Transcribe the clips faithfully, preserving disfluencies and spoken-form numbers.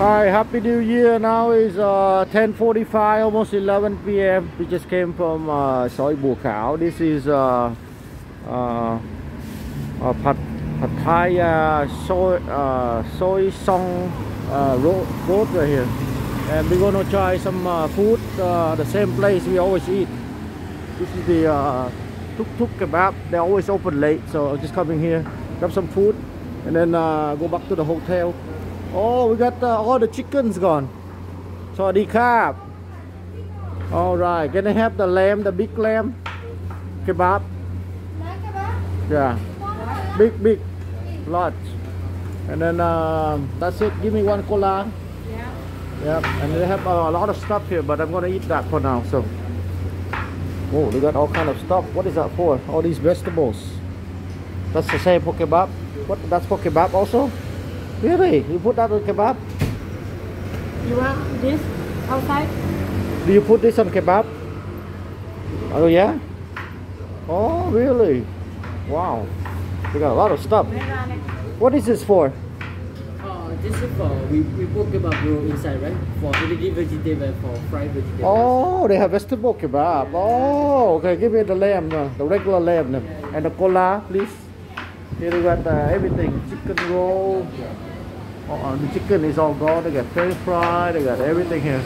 Hi, Happy New Year. Now is uh, ten forty-five, almost eleven p m We just came from uh, Soi Bua Khao. This is uh, uh, uh, Pat Pattaya soy, uh, soy song uh, road, road right here. And we're gonna try some uh, food, uh, the same place we always eat. This is the uh, Tuk Tuk Kebab. They always open late, so I'm just coming here, grab some food, and then uh, go back to the hotel. Oh, we got uh, all the chickens gone. Sawadee krap. All right, can I have the lamb, the big lamb kebab? Yeah, big, big, large. And then uh, that's it. Give me one cola. Yeah. Yep. And they have uh, a lot of stuff here, but I'm gonna eat that for now. So, oh, they got all kind of stuff. What is that for? All these vegetables. That's the same for kebab. What? That's for kebab also? Really? You put that on kebab? You want this outside? Do you put this on kebab? Oh yeah? Oh really? Wow. We got a lot of stuff. What is this for? Uh, this is for, we, we put kebab roll inside, right? For already vegetable, for fried vegetables. Oh, they have vegetable kebab. Oh, okay. Give me the lamb, uh, the regular lamb. Uh, and the cola, please. Here we got uh, everything. Chicken roll. Oh, the chicken is all gone. They got french fry. They got everything here.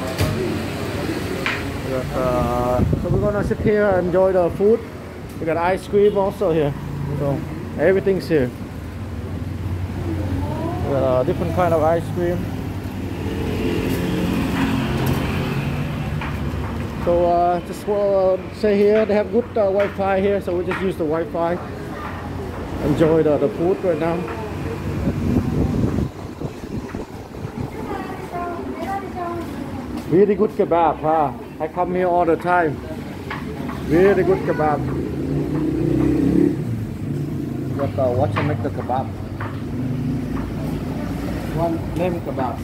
Got, uh, so we're gonna sit here and enjoy the food. We got ice cream also here. So everything's here. We got uh, different kind of ice cream. So uh, just want to say here they have good uh, Wi-Fi here. So we just use the Wi-Fi. Enjoy the, the food right now. Really good kebab, huh? I come here all the time. Really good kebab. Got uh, watch and make the kebab. One lamb kebab.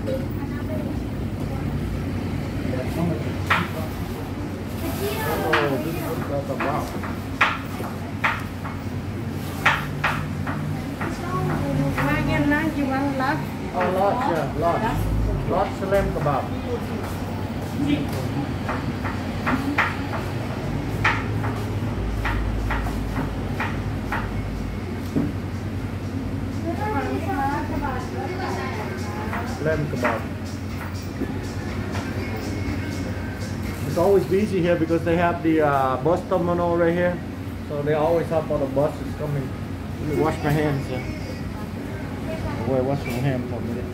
Oh, this is good kebab. You want lot? Oh, lots, yeah, lots. Lots of lamb kebab. Lamb kebab. It's always busy here because they have the uh, bus terminal right here. So they always have all the buses coming. Let me wash my hands here. Wait, wash my hands for a minute.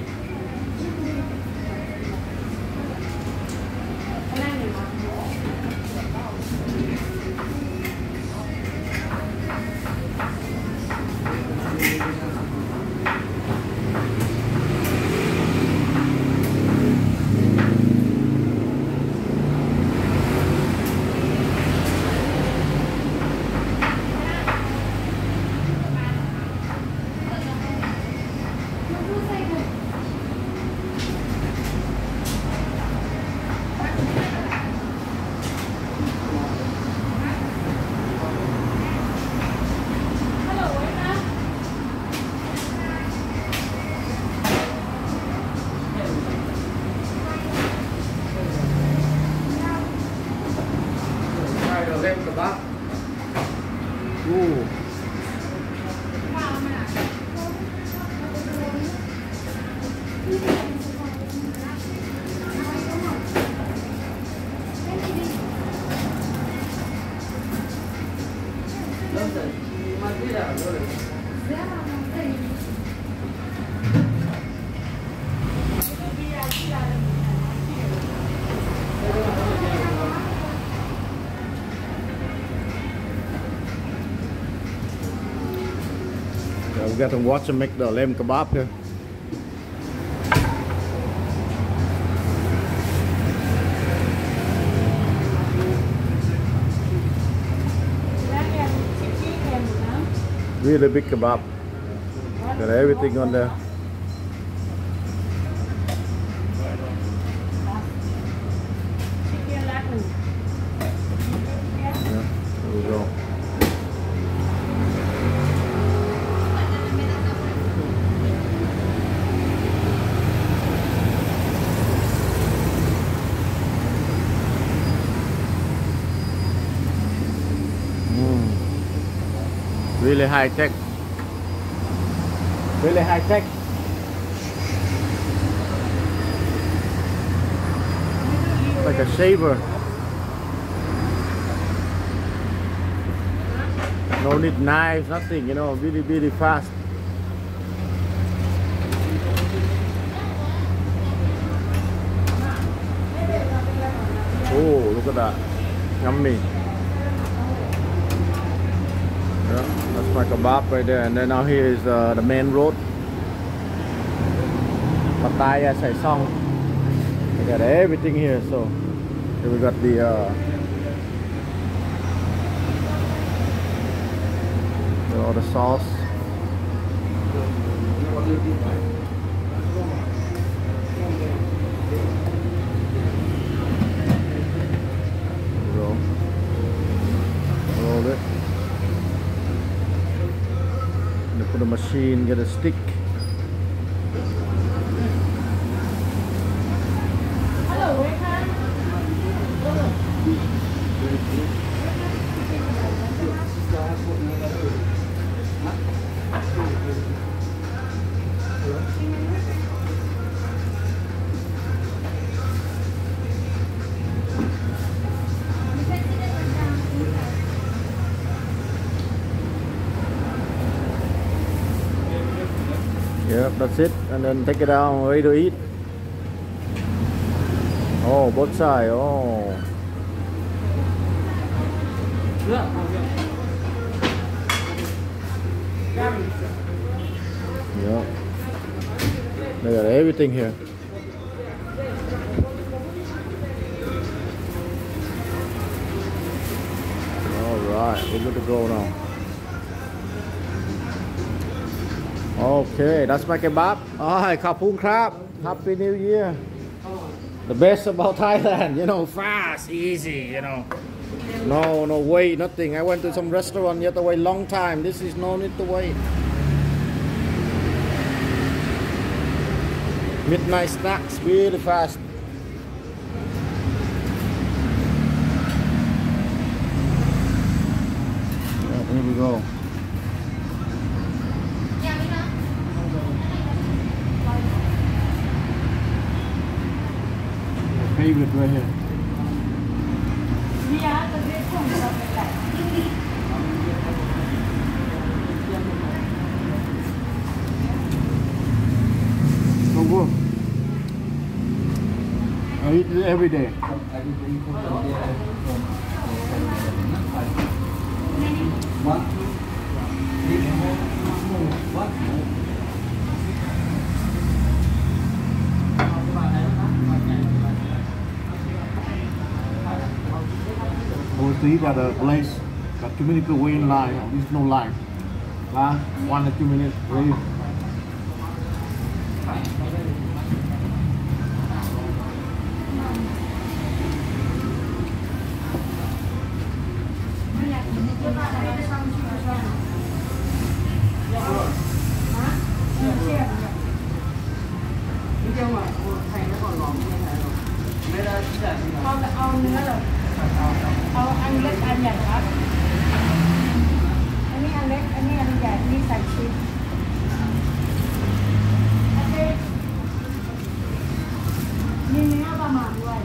Kebab. Ooh. We got to watch them make the lamb kebab here. Really big kebab. Got everything on there. Yeah, there we go. high tech. Really high tech. Like a shaver. No need knives, nothing, you know, really, really fast. Oh, look at that. Yummy. Yeah, that's my kebab right there. And then now here is uh, the main road. Pattaya, Sai Song. We got everything here. So here we got the uh, all the sauce. Roll. Roll it. And put a machine, get a stick. Yep, that's it, and then take it out, ready to eat. Oh, both sides. Oh. Yep. They got everything here. All right, we're good to go now. Okay, that's my kebab. Alright, kapung krab. Happy New Year. The best about Thailand, you know, fast, easy, you know. No, no wait, nothing. I went to some restaurant, you have to wait long time. This is no need to wait. Midnight snacks, really fast. Yeah, here we go. Favorite right here. So good. I eat it every day. One, two, three, one. See that the place got too many people waiting in line. There's no line. Last one or two minutes, ready. เอาอันเล็กอันใหญ่ครับอันนี้อันเล็กอันนี้อันใหญ่อันนี้ใส่ชีสโอเคมีเนื้อประมาณด้วย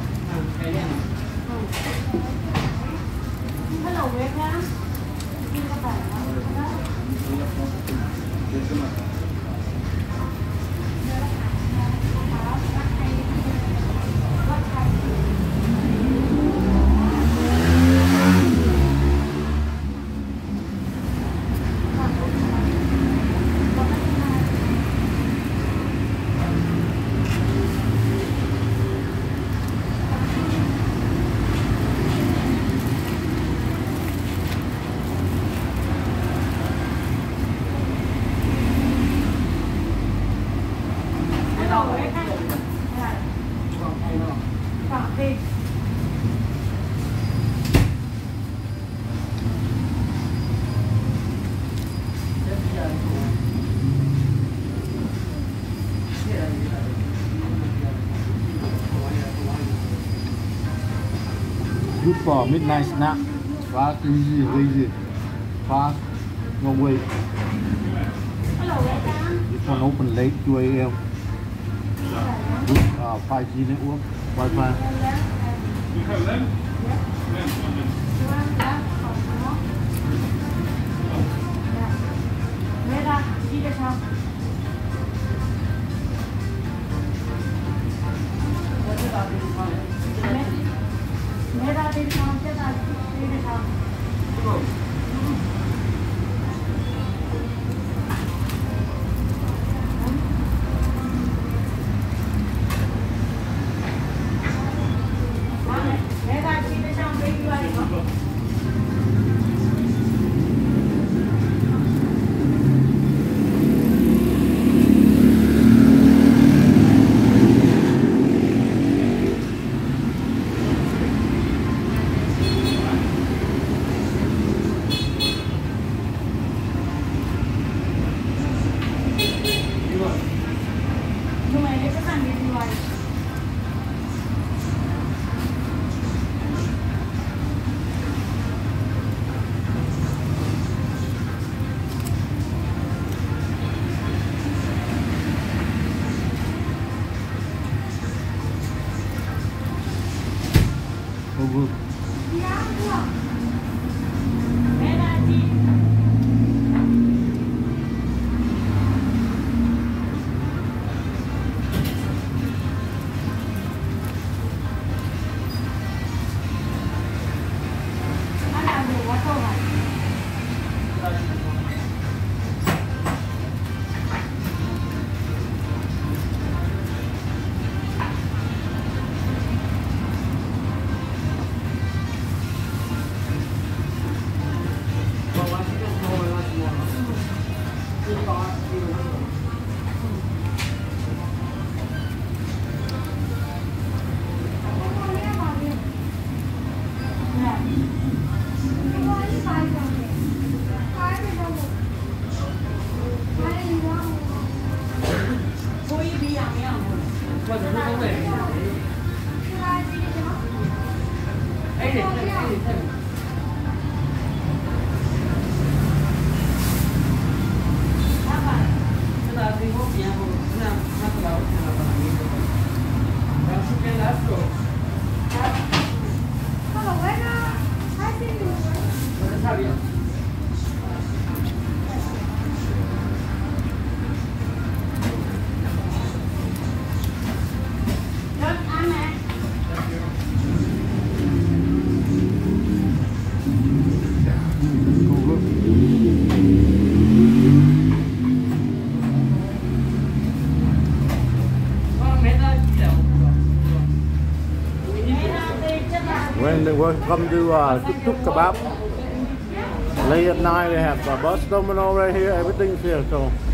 ฮัลโหลเวฟนะกินกระต่ายนะGood for midnight snack. Fast, easy, easy. Fast. No way. Hello, welcome. This one open late two A M Good uh, five G network, Wi-Fi. Mẹ ra đi được không? Mẹ ra đi được không? Chứ ta đi được không? Mẹ ra đi được không? Đi đi vậy không? Nhưng mà lấy cái thằng đi đi vậy. Over. Mẹ ra đi. Anh làm được quá thôi à? When welcome to uh, Tuk Tuk Kebab. Late at night they have a bus terminal right here. Everything's here. So